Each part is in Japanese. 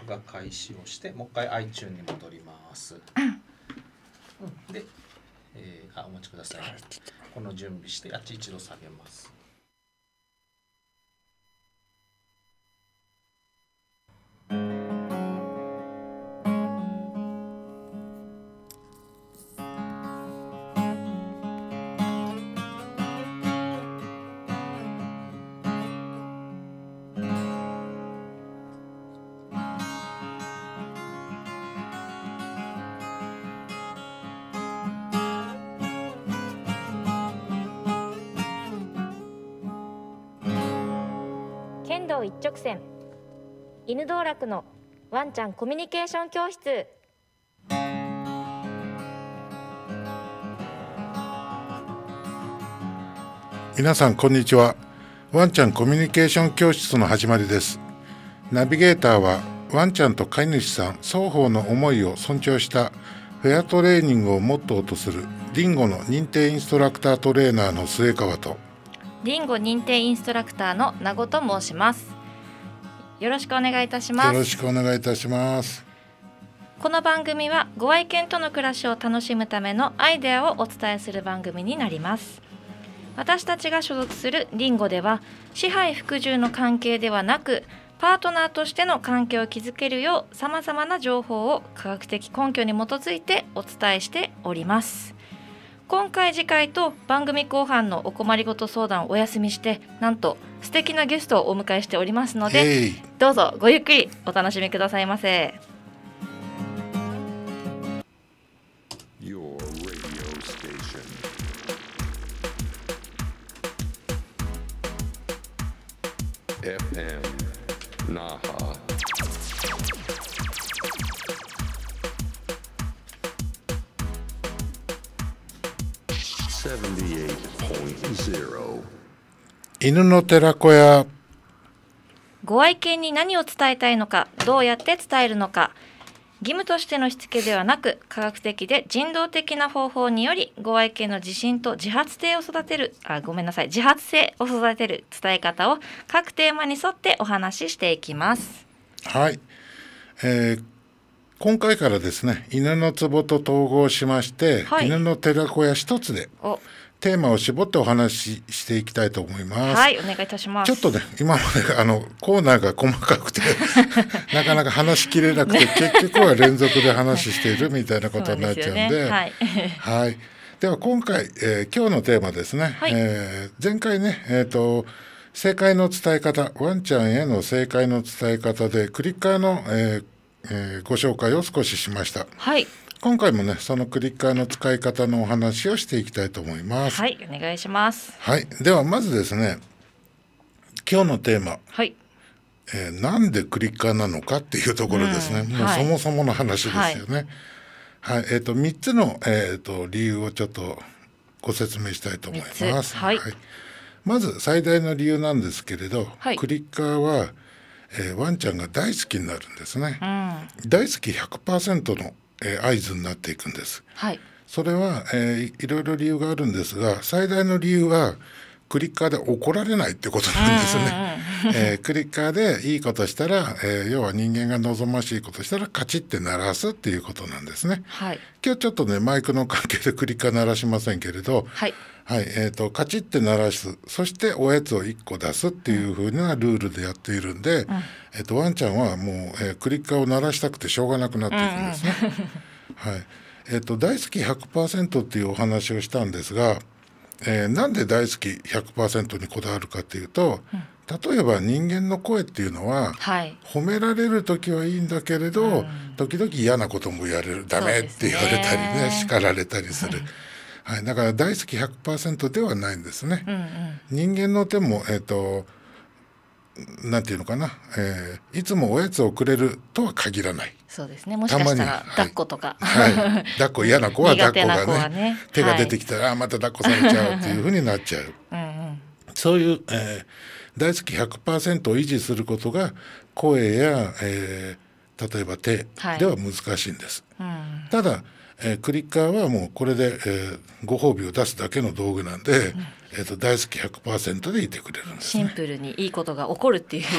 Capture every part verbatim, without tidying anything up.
画開始をしてもう一回 iTunes に戻ります、うん、で、えー、あお待ちください、この準備してあっち一度下げます。 剣道一直線、犬道楽のワンちゃんコミュニケーション教室。 皆さんこんにちは。ワンちゃんコミュニケーション教室の始まりです。ナビゲーターはワンちゃんと飼い主さん双方の思いを尊重したフェアトレーニングをモットーとするリンゴの認定インストラクタートレーナーの末川と、 リンゴ認定インストラクターの名護と申します。よろしくお願いいたします。 よろしくお願いいたします。 この番組はご愛犬との暮らしを楽しむためのアイデアをお伝えする番組になります。私たちが所属するリンゴでは支配服従の関係ではなくパートナーとしての関係を築けるようさまざまな情報を科学的根拠に基づいてお伝えしております。今回次回と番組後半のお困りごと相談をお休みして、なんと素敵なゲストをお迎えしておりますので、どうぞごゆっくりお楽しみくださいませ。 エフエム 那覇犬の寺子屋。 ご愛犬に何を伝えたいのか、どうやって伝えるのか、義務としてのしつけではなく科学的で人道的な方法によりご愛犬の自信と自発性を育てるあごめんなさい自発性を育てる伝え方を各テーマに沿ってお話ししていきます。 はい、えー、今回からですね、犬のツボと統合しまして、はい、犬の寺子屋一つでテーマを絞ってお話ししていきたいと思います。 はい、お願いいたします。 ちょっとね、今まであのコーナーが細かくてなかなか話しきれなくて、結局は連続で話しているみたいなことになっちゃうんで、で、ね、はい、はい、では今回、えー、今日のテーマですね、はい、えー、前回ね、えーと正解の伝え方、ワンちゃんへの正解の伝え方でクリッカーの、えーえー、ご紹介を少ししました。 はい、 今回もね、そのクリッカーの使い方のお話をしていきたいと思います。 はい、お願いします。 はい、ではまずですね、今日のテーマ、 はい、 えー、なんでクリッカーなのかっていうところですね、うん、もうそもそもの話ですよね。はい、はい、えーとみっつの、えーと理由をちょっとご説明したいと思います。 はい、 はい、まず最大の理由なんですけれど、はい、クリッカーは、えー、ワンちゃんが大好きになるんですね。うん、大好き ひゃくパーセント の、えー、合図になっていくんです。 はい、 それは、えー、いろいろ理由があるんですが、最大の理由はクリッカーで怒られないってことなんですね。えー、クリッカーでいいことしたら、えー、要は人間が望ましいことしたらカチッて鳴らすっていうことなんですね。 はい、 今日ちょっとねマイクの関係でクリッカー鳴らしませんけれど、 はいはい、えーと、カチッて鳴らす、そしておやつをいっこ出すっていう風なルールでやっているんで、うん、えーと、ワンちゃんはもう、えー、クリッカーを鳴らしたくてしょうがなくなっていくんですね。うんうんはい、えーと、大好き ひゃくパーセント っていうお話をしたんですが、えー、なんで大好き ひゃくパーセント にこだわるかっていうと、うん、例えば人間の声っていうのは、はい、褒められる時はいいんだけれど、うん、時々嫌なことも言われる、ダメって言われたりね、叱られたりする。はい、だから大好き ひゃくパーセント ではないんですね。うんうん、人間の手も、えーと、なんていうのかな、えー、いつもおやつをくれるとは限らない。 そうですね。もしかしたら抱っことか、 はいはい、抱っこ嫌な子は抱っこが ね, ね手が出てきたら、はい、あまた抱っこされちゃうっていうふうになっちゃう。うん、うん、そういう、えー、大好き ひゃくパーセント を維持することが声や、えー、例えば手では難しいんです。はい、うん、ただえー、クリッカーはもうこれで、えー、ご褒美を出すだけの道具なんで、うん、えー、と大好き ひゃくパーセント でいてくれるんですね。 シンプルにいいことが起こるっていう、 はい、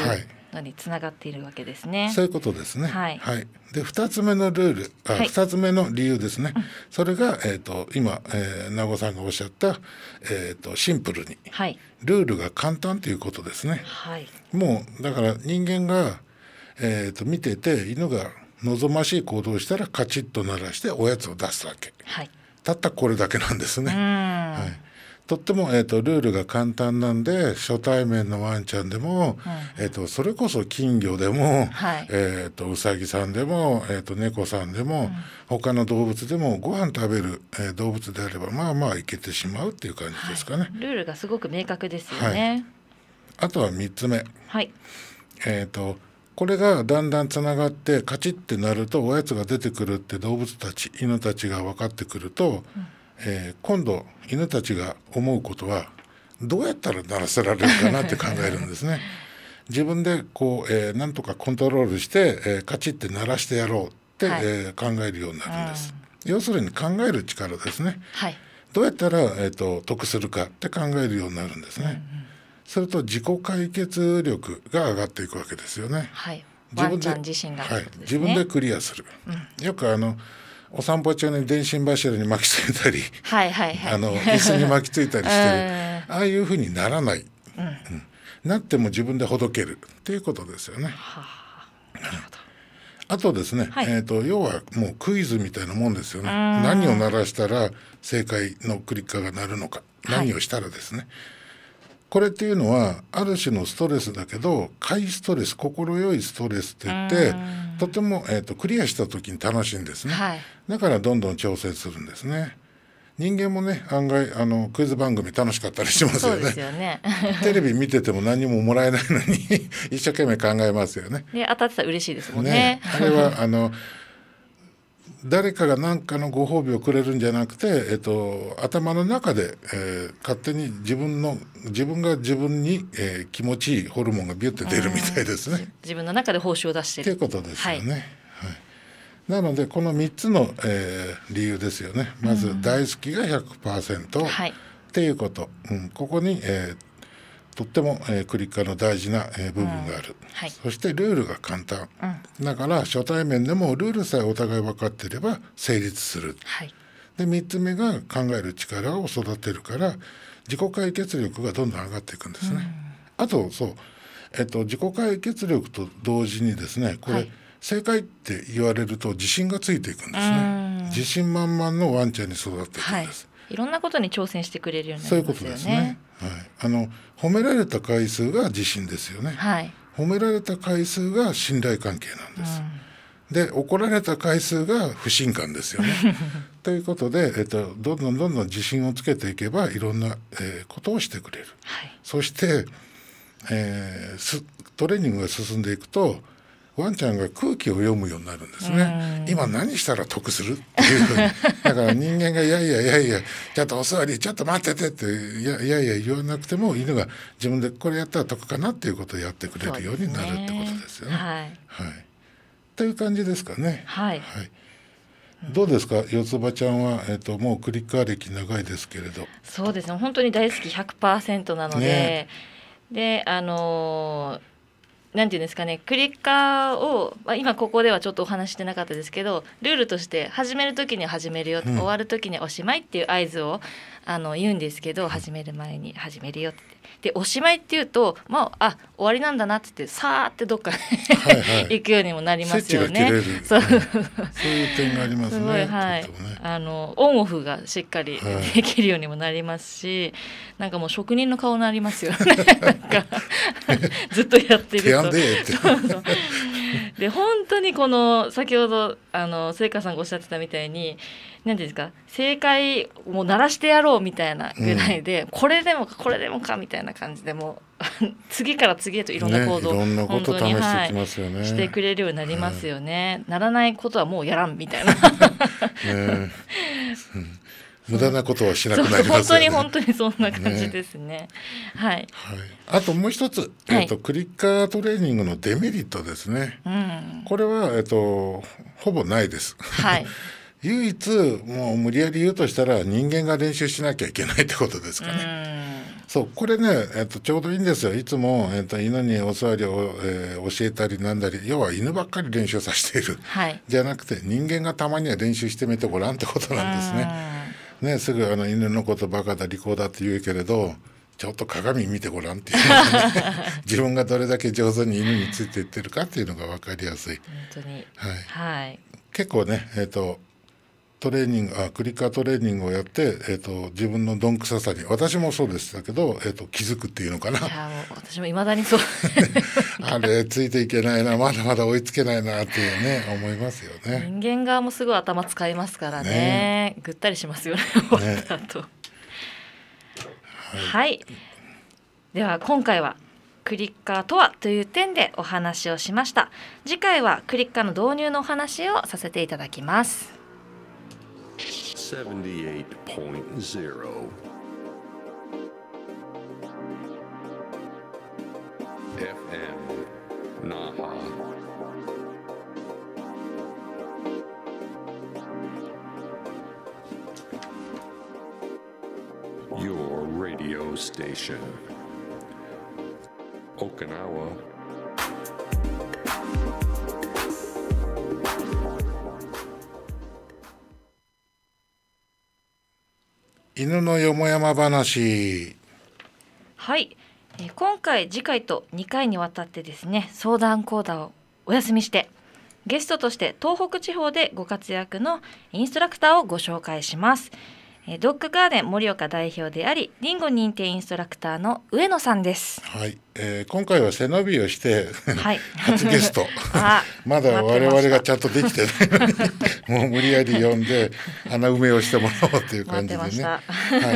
のにつながっているわけですね。 そういうことですね。 はいはい、でふたつめのルール、あ、 はいふたつめの理由ですね。うん、それが、えー、と今、えー、名護さんがおっしゃった、えー、とシンプルに、 はい、 ルールが簡単ということですね。 はい、 もうだから人間が、えー、と見てて犬が望ましい行動をしたらカチッと鳴らしておやつを出すわけ、 はい、 たったこれだけなんですね。 うん、 はい、とっても、えー、とルールが簡単なんで初対面のワンちゃんでも、うん、えー、とそれこそ金魚でも、はい、えー、とうさぎさんでも、えー、と猫さんでも、うん、他の動物でもご飯食べる、えー、動物であればまあまあいけてしまうっていう感じですかね。 はい、ルールがすごく明確ですよね。はい、 あとはみっつめ、 はい、 えー、とこれがだんだんつながってカチッてなるとおやつが出てくるって動物たち犬たちが分かってくると、うん、えー、今度犬たちが思うことはどうやったら鳴らせられるかなって考えるんですね。自分でこう、えー、なんとかコントロールして、えー、カチッて鳴らしてやろうって、はい、えー、考えるようになるんです、うん、要するに考える力ですね。はい、どうやったら、えー、と得するかって考えるようになるんですね。うんうん、すると自己解決力が上がっていくわけですよね。 はい、 自分で、 ワンちゃん自身が、 はい、自分でクリアする、うん、よくあのお散歩中に電信柱に巻きついたり、はいはいはい、あの椅子に巻きついたりしてるああいうふうにならない、うんうん、なっても自分でほどけるっていうことですよね。はあ、なるほど。あとですね、はい、えーと、要はもうクイズみたいなもんですよね。何を鳴らしたら正解のクリッカーが鳴るのか、何をしたらですね、はい、これっていうのはある種のストレスだけど快ストレス、心よいストレスって言ってとても、えーと、クリアした時に楽しいんですね。はい、だからどんどん挑戦するんですね。人間もね案外あのクイズ番組楽しかったりしますよね。そうですよねテレビ見てても何ももらえないのに一生懸命考えますよね。 で当たってたら嬉しいですもんね。ね、 あれはあの誰かが何かのご褒美をくれるんじゃなくて、えっと、頭の中で、えー、勝手に自分の自分が自分に、えー、気持ちいいホルモンがビュッて出るみたいですね。 自分の中で報酬を出しているっていうことですよね。はいはい、なのでこのみっつの、えー、理由ですよね。まず大好きが ひゃくパーセント、はい、っていうこと、うん、ここに、えーとっても、えー、クリッカーの大事な、えー、部分がある、うん、はい、そしてルールが簡単、うん、だから初対面でもルールさえお互い分かっていれば成立する、はい、でみっつめが考える力を育てるから自己解決力がどんどん上がっていくんですね。うん、あとそう、えっと、自己解決力と同時にですねこれ、はい、正解って言われると自信がついていくんですね。自信満々のワンちゃんに育っていくんです。 はい、いろんなことに挑戦してくれるようになりますよね。そういうことですね。 はい、あの褒められた回数が自信ですよね。はい、褒められた回数が信頼関係なんです。うん、で怒られた回数が不信感ですよね。ということで、えっと、どんどんどんどん自信をつけていけばいろんな、えー、ことをしてくれる。はい、そして、えー、トレーニングが進んでいくとワンちゃんが空気を読むようになるんですね。今何したら得するっていうふうにだから人間がいやいやいやいやちょっとお座りちょっと待っててっていやいやいや言わなくても犬が自分でこれやったら得かなっていうことをやってくれるようになるってことですよね。はい、はい、という感じですかね。はい、はい、どうですか四つ葉ちゃんは、えー、ともうクリッカー歴長いですけれど。 そうですね本当に大好き ひゃくパーセント なので、ね、であのーなんていうんですかねクリッカーを、まあ、今ここではちょっとお話してなかったですけどルールとして始める時には始めるよ、うん、終わる時にはおしまいっていう合図をあの言うんですけど始める前に始めるよってでおしまいっていうとまああ終わりなんだなって言ってさーってどっかはいはい行くようにもなりますよね。 そう、そういう点がありますね。すごい、はい、 ね、あのオンオフがしっかりできるようにもなりますし、はい、なんかもう職人の顔になりますよね。なんかずっとやってると。で, そうそうで本当にこの先ほどあの聖華さんがおっしゃってたみたいに何ていうんですか正解もう鳴らしてやろうみたいなぐらいで、うん、これでもかこれでもかみたいな感じでもう次から次へといろんな行動を、ね、いろんなこと試してきますよね、はい、してくれるようになりますよね、うん、ならないことはもうやらんみたいな、ねうん、無駄なことはしなくなりますよね。 本当に本当にそんな感じですね。ね、はい、はい、 あともう一つ、えーとはい、クリッカートレーニングのデメリットですね、うん、これは、えーと、ほぼないです、はい唯一もう無理やり言うとしたら人間が練習しなきゃいけないってことですかね。そうこれね、えっと、ちょうどいいんですよ。いつも、えっと、犬にお座りを、えー、教えたりなんだり、要は犬ばっかり練習させている、 はい、 じゃなくて人間がたまには練習してみてごらんってことなんですね。ね、すぐあの犬のことバカだ利口だって言うけれど、ちょっと鏡見てごらんっていうのが、ね、自分がどれだけ上手に犬についていってるかっていうのが分かりやすい。 本当に、 はいはい、 結構ね、えっとトレーニングあクリッカートレーニングをやって、えー、と自分のどんくささに、私もそうでしたけど、えー、と気づくっていうのかな。 いやもう私も未だにそうあれついていけないな、まだまだ追いつけないなっていうね思いますよね。 人間側もすごい頭使いますからね、ねぐったりしますよね終わった後、ね、はい、はい、では今回はクリッカーとはという点でお話をしました。次回はクリッカーの導入のお話をさせていただきます。 seventy-eight point zeroエフエム Naha Your radio station Okinawa 犬のよもやま話。 はい、えー、今回次回とにかいにわたってですね、相談コーナーをお休みしてゲストとして東北地方でご活躍のインストラクターをご紹介します。えー、ドッグガーデン盛岡代表でありリンゴ認定インストラクターの上野さんです。 はい、えー、今回は背伸びをして、 はい、 初ゲストまだ我々がちゃんとできてないのにもう無理やり呼んで穴埋めをしてもらおうという感じでね。はい、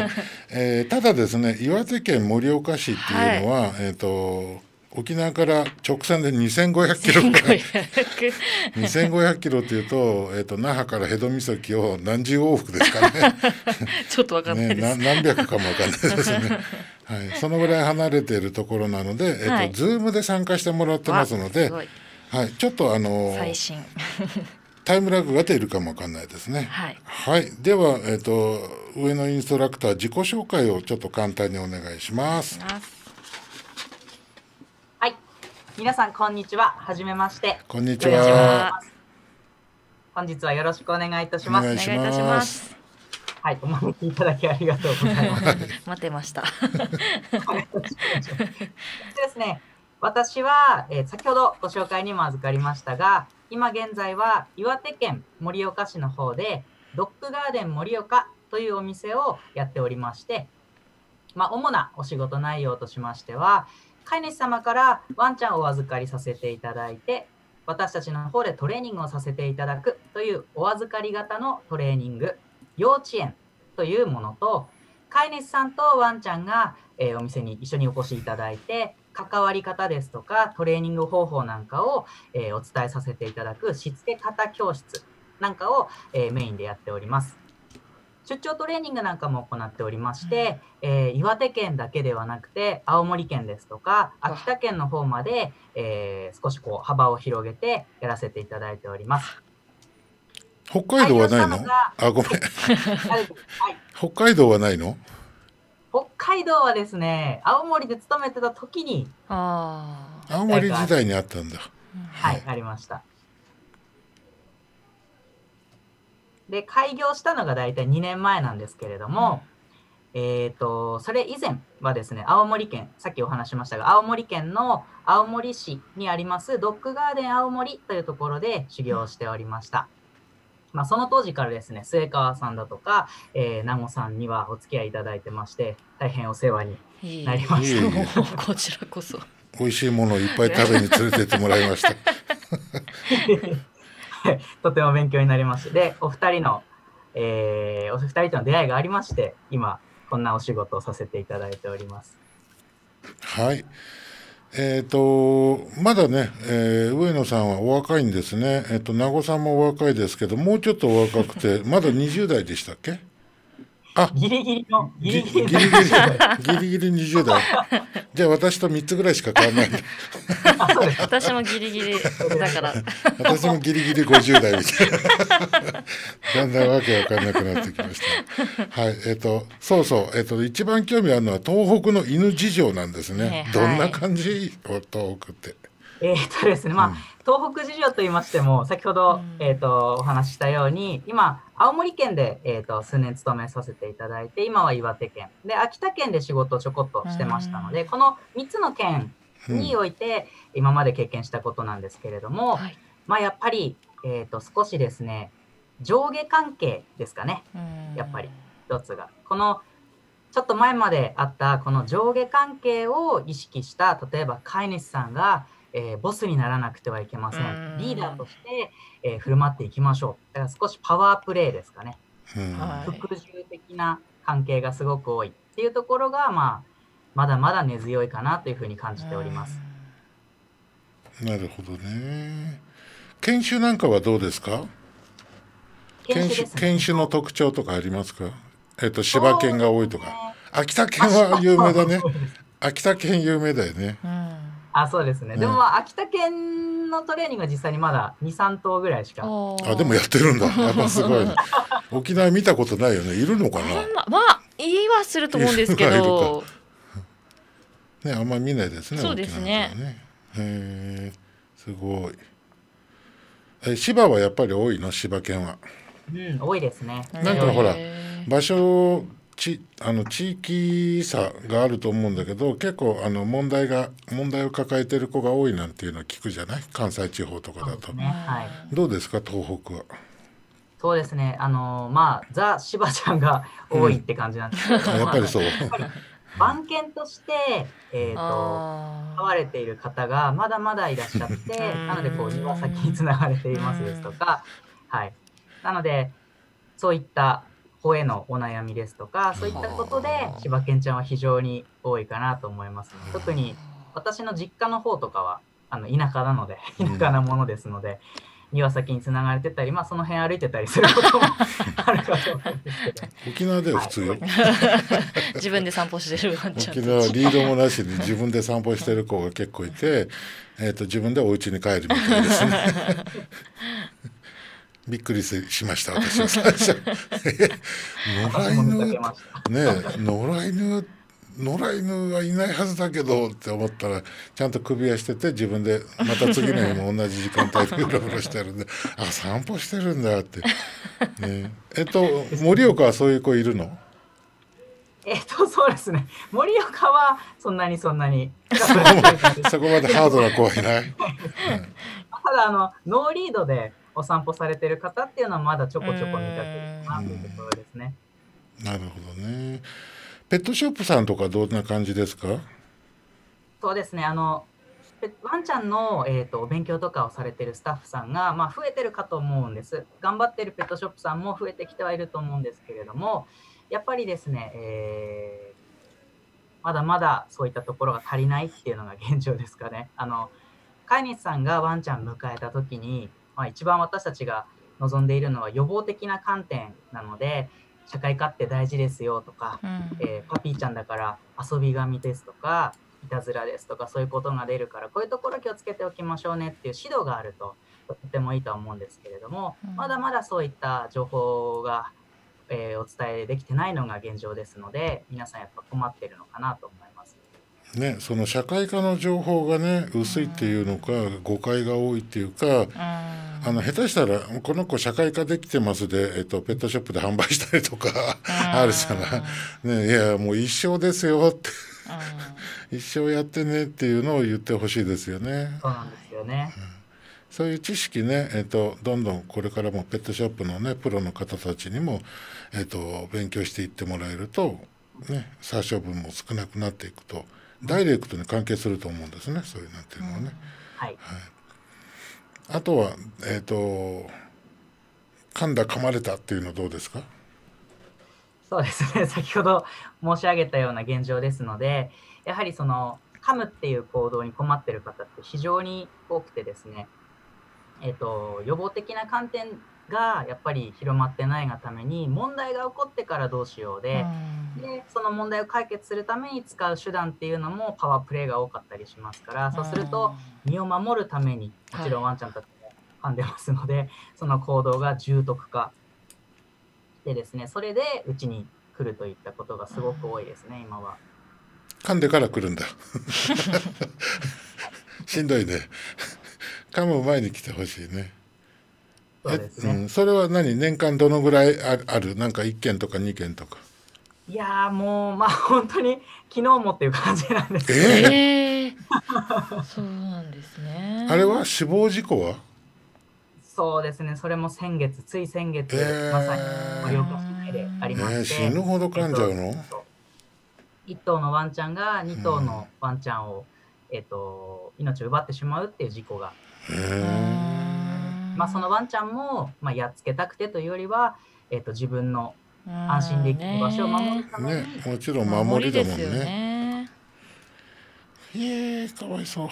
えー、ただですね、岩手県盛岡市っていうのは、はい、えーと沖縄から直線でにせんごひゃくキロぐらいにせんごひゃくキロっていうと、えーと那覇から辺戸岬を何十往復ですかねちょっとわかんないです、ね、 何百かもわかんないですねはい、そのぐらい離れているところなので、えーとはい、ズームで参加してもらってますので、はい、ちょっとあの最新タイムラグが出るかもわかんないですね。 はい、 はい、では、えーと上のインストラクター自己紹介をちょっと簡単にお願いします。 皆さんこんにちは。はじめまして。 こんにちは。 本日はよろしくお願いいたします。 お願いします。お願いいたします。 はい、お招きいただきありがとうございます。 待ってました。 ですね、私は、えー、先ほどご紹介にも預かりましたが、今現在は岩手県盛岡市の方でドッグガーデン盛岡というお店をやっておりまして、まあ、主なお仕事内容としましては、飼い主様からワンちゃんをお預かりさせていただいて、私たちの方でトレーニングをさせていただくというお預かり型のトレーニング、幼稚園というものと、飼い主さんとワンちゃんが、えー、お店に一緒にお越しいただいて、関わり方ですとかトレーニング方法なんかを、えー、お伝えさせていただくしつけ方教室なんかを、えー、メインでやっております。出張トレーニングなんかも行っておりまして、うん、えー、岩手県だけではなくて青森県ですとか秋田県の方まで、えー、少しこう幅を広げてやらせていただいております。 北海道はないの？あ、ごめん、はい、北海道はないの？ 北海道はですね、青森で勤めてた時にあ青森時代にあったんだ。 はい、はい、ありました。で開業したのが大体にねんまえなんですけれども、うん、えーとそれ以前はですね、青森県、さっきお話ししましたが青森県の青森市にありますドッグガーデン青森というところで修行をしておりました。まあ、その当時からですね、末川さんだとか、えー、名護さんにはお付き合いいただいてまして、大変お世話になりました。 いいいいこちらこそ美味しいものをいっぱい食べに連れてってもらいましたとても勉強になります。で、お二人の、えー、お二人との出会いがありまして、今こんなお仕事をさせていただいております。 はい。えっ、ー、とまだね、えー、上野さんはお若いんですね。えっ、ー、と名護さんもお若いですけど、もうちょっとお若くてまだにじゅう代でしたっけ？ あ、 ギリギリのギリギリギリギリギリギリにじゅう代。じゃあ私とみっつぐらいしか変わらないんだ。 あ、そうです。 私もギリギリだから。 私もギリギリごじゅう代みたいな。だんだんわけわかんなくなってきました。はい、えっ、とそうそう、えっ、と一番興味あるのは東北の犬事情なんですね。 ね、 どんな感じ、はい、東北って。 えーとですね、まあ、うん、東北事情と言いましても、先ほど、うん、えーとお話ししたように、今、青森県で、えーと数年勤めさせていただいて、今は岩手県で、秋田県で仕事をちょこっとしてましたので、うん、このみっつの県において、今まで経験したことなんですけれども、うん、まあ、やっぱり、えーと少しですね、上下関係ですかね、やっぱり一つが。このちょっと前まであったこの上下関係を意識した、例えば飼い主さんがえー、ボスにならなくてはいけません。リーダーとして、えー、振る舞っていきましょう。だから少しパワープレイですかね。服従的な関係がすごく多いっていうところが、まあ、まだまだ根強いかなというふうに感じております。 なるほどね。犬種なんかはどうですか？犬種ですね、犬種の特徴とかありますか？えっと柴犬が多いとか、ね、秋田犬は有名だね。秋田犬有名だよね。うん、 あ、そうですね。でも、まあ、秋田県のトレーニングは実際にまだに、さん頭ぐらいしか。 あ、でもやってるんだ。やっぱすごい。沖縄見たことないよね。いるのかな。 まあ、言いはすると思うんですけど。 ね、あんまり見ないですね。 そうですね。 ね、へえ、すごい。え、柴はやっぱり多いの？柴犬は。 うん、多いですね。 なんかほら、場所。ちあの地域差があると思うんだけど、結構あの問題が問題を抱えてる子が多いなんていうのを聞くじゃない、関西地方とかだと。ね、はい、どうですか東北は。 そうですね、あのまあザ・柴ちゃんが多いって感じなんですけど、うん、 やっぱりそう。 番犬として、えー、と飼われている方がまだまだいらっしゃってなのでこう庭先につながれていますですとか、はい、なのでそういった子へのお悩みですとか、そういったことで柴犬ちゃんは非常に多いかなと思いますね。特に私の実家の方とかはあの田舎なので、田舎なものですので、うん、庭先につながれてたり、まあ、その辺歩いてたりすることもあるかと思うんですけど。 沖縄では普通よ。はい、 自分で散歩してるワンちゃん。 沖縄はリードもなしに自分で散歩してる子が結構いて、えーと、自分でお家に帰るみたいですね。びっくりしました私は最初。野良犬ね、野良犬野良犬はいないはずだけどって思ったらちゃんと首輪してて自分でまた次の日も同じ時間帯でうろうろしてるんであ、散歩してるんだって、ね、えっと盛岡はそういう子いるの？ えっとそうですね、盛岡はそんなにそんなにそこまでハードな子はいない、うん、 ただあのノーリードでお散歩されてる方っていうのはまだちょこちょこ見かけるかなというところですね。 なるほどね。ペットショップさんとかどんな感じですか？ そうですね、あのワンちゃんの、えーと、お勉強とかをされてるスタッフさんが、まあ、増えてるかと思うんです。頑張ってるペットショップさんも増えてきてはいると思うんですけれども、やっぱりですね、えー、まだまだそういったところが足りないっていうのが現状ですかね。あの飼い主さんがワンちゃん迎えた時にまあ、一番私たちが望んでいるのは予防的な観点なので、社会化って大事ですよとか、うん、えー、パピーちゃんだから遊び神ですとかいたずらですとかそういうことが出るからこういうところ気をつけておきましょうねっていう指導があるととてもいいとは思うんですけれども、うん、まだまだそういった情報が、えー、お伝えできてないのが現状ですので、皆さんやっぱ困っているのかなと思います。 ね、その社会科の情報がね薄いっていうのか、うん、誤解が多いっていうか、うん、あの下手したらこの子社会科できてますで、えっと、ペットショップで販売したりとか、うん、あるじゃない、ね、いやもう一生ですよって、うん、一生やってねっていうのを言ってほしいですよね。 そうなんですよね、うん、 そういう知識ね、えっと、どんどんこれからもペットショップのねプロの方たちにも、えっと、勉強していってもらえると、ね、殺処分も少なくなっていくとダイレクトに関係すると思うんですね、そういうなんていうのはね、うん、はいはい、あとはえっと噛んだ噛まれたっていうのはどうですか？ そうですね、先ほど申し上げたような現状ですので、やはりその噛むっていう行動に困っている方って非常に多くてですね、 えっと、予防的な観点がやっぱり広まってないがために、問題が起こってからどうしようで、でその問題を解決するために使う手段っていうのもパワープレイが多かったりしますから、そうすると身を守るためにもちろんワンちゃんたちも噛んでますので、はい、その行動が重篤化でですね、それでうちに来るといったことがすごく多いですね、今は。 噛んでから来るんだしんどいね噛む前に来てほしいね。 そうですね、 うん、それは何、年間どのぐらいあある、なんかいっけんとかにけんとか。 いやーもうまあ本当に昨日もっていう感じなんですけど、 えー、そうなんですね。 あれは死亡事故は？ そうですね、それも先月、つい先月、 えー、 まさに盛岡市内でありまして、 えー、死ぬほど噛んじゃうの？えっと、 いっ頭のワンちゃんがに頭のワンちゃんを、うん、えっと、命を奪ってしまうっていう事故が、まあ、そのワンちゃんも、まあ、やっつけたくてというよりは、えっと、自分の安心できる場所を守るために、 ね、もちろん守りだもんね。いえ、かわいそう。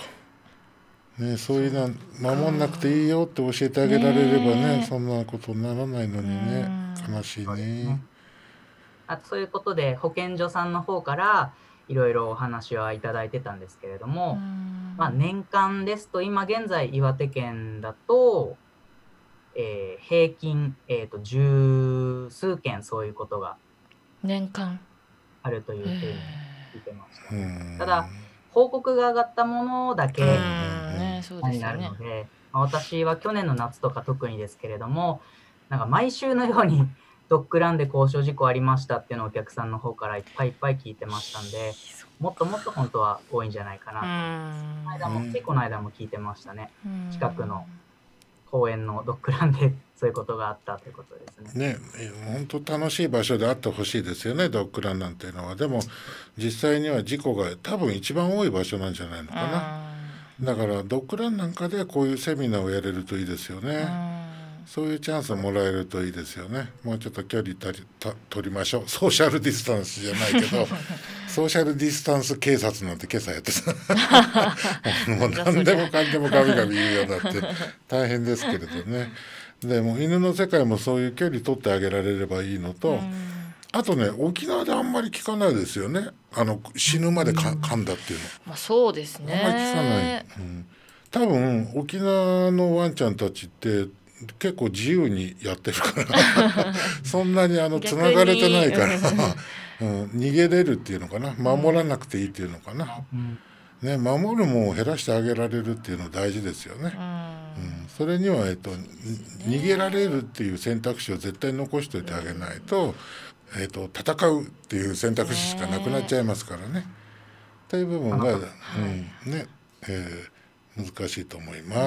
ね、そういうの守んなくていいよって教えてあげられればね、ね、そんなことにならないのにね、悲しいね。 あとそういうことで保健所さんの方からいろいろお話はいただいてたんですけれども、まあ、年間ですと今現在岩手県だと、えー、平均、えーと、十数件そういうことが年間あるというふうに聞いてました、ね。ただ報告が上がったものだけになるので、まあ、私は去年の夏とか特にですけれども、なんか毎週のようにドッグランで交渉事故ありましたっていうのをお客さんの方からいっぱいいっぱい聞いてましたんで、もっともっと本当は多いんじゃないかなと。この間も、ついこの間も聞いてましたね。近くの公園のドッグランでそういうことがあったということですね。 ね、本当楽しい場所であってほしいですよね、ドッグランなんていうのは。でも実際には事故が多分一番多い場所なんじゃないのかな。だからドッグランなんかでこういうセミナーをやれるといいですよね。そういうチャンスをもらえるといいですよね。もうちょっと距離たりた取りましょう。ソーシャルディスタンスじゃないけどソーシャルディスタンス警察なんて今朝やってたもう何でもかんでもガビガビ言うようになって大変ですけれどね。でも犬の世界もそういう距離取ってあげられればいいのと、あとね、沖縄であんまり聞かないですよね、あの死ぬまでか噛んだっていうの、 まあ、そうですね、 あんまり聞かない、うん、多分沖縄のワンちゃんたちって結構自由にやってるからそんなにあのつながれてないからうん、逃げれるっていうのかな、守らなくていいっていうのかな、うんね、守るものを減らしてあげられるっていうの大事ですよね、うんうん、それには、えっと、逃げられるっていう選択肢を絶対残しておいてあげないと、えっと、戦うっていう選択肢しかなくなっちゃいますからね、という部分が、うんねえー、難しいと思います。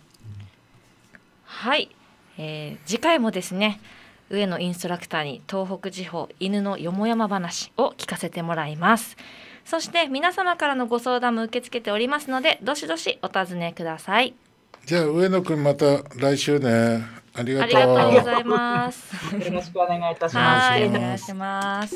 はい、えー、次回もですね、上野インストラクターに東北地方犬のよもやま話を聞かせてもらいます。そして皆様からのご相談も受け付けておりますので、どしどしお尋ねください。 じゃあ上野くんまた来週ね。ありがとう。 ありがとうございます。 よろしくお願いいたします。 はい、お願いします。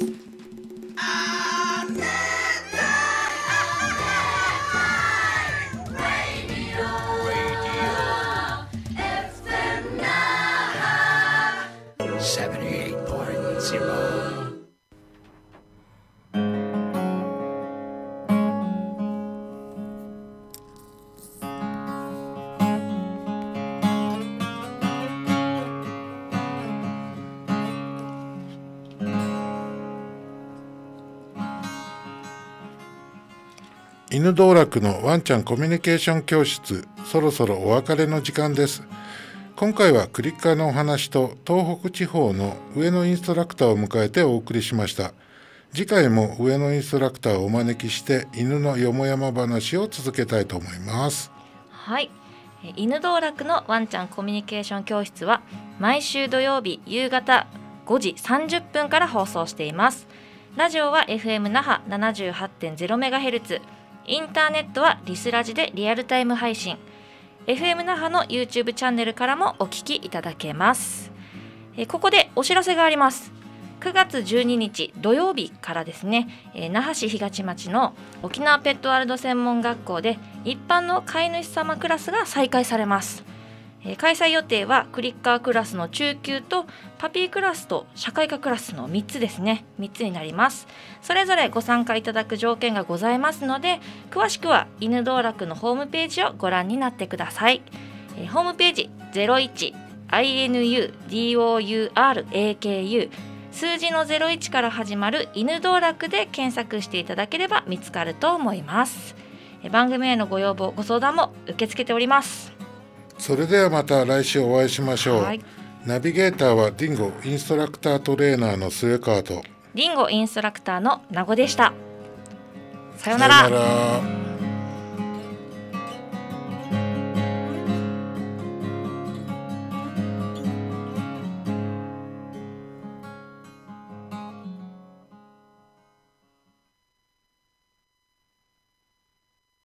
犬道楽のワンちゃんコミュニケーション教室、そろそろお別れの時間です。今回はクリッカーのお話と東北地方の上野インストラクターを迎えてお送りしました。次回も上野インストラクターをお招きして犬のよもやま話を続けたいと思います。 はい、犬道楽のワンちゃんコミュニケーション教室は毎週土曜日夕方ごじさんじゅっぷんから放送しています。ラジオは エフエム 那覇 ななじゅうはちてんゼロメガヘルツ、インターネットはリスラジでリアルタイム配信、 エフエム 那覇の YouTube チャンネルからもお聞きいただけます。えここでお知らせがあります。くがつじゅうににち土曜日からですね、え那覇市東町の沖縄ペットワールド専門学校で一般の飼い主様クラスが再開されます。 えー開催予定はクリッカークラスの中級とパピークラスと社会科クラスのみっつですね。みっつになります。それぞれご参加いただく条件がございますので、詳しくは犬道楽のホームページをご覧になってください。えーホームページゼロいち アイエヌユーディーオーユーアールエーケーユー 数字のゼロいちから始まる犬道楽で検索していただければ見つかると思います。えー番組へのご要望ご相談も受け付けております。 それではまた来週お会いしましょう。 はい、 ナビゲーターはディンゴインストラクタートレーナーの末川とリンゴインストラクターの名護でした。さようなら。 さようなら。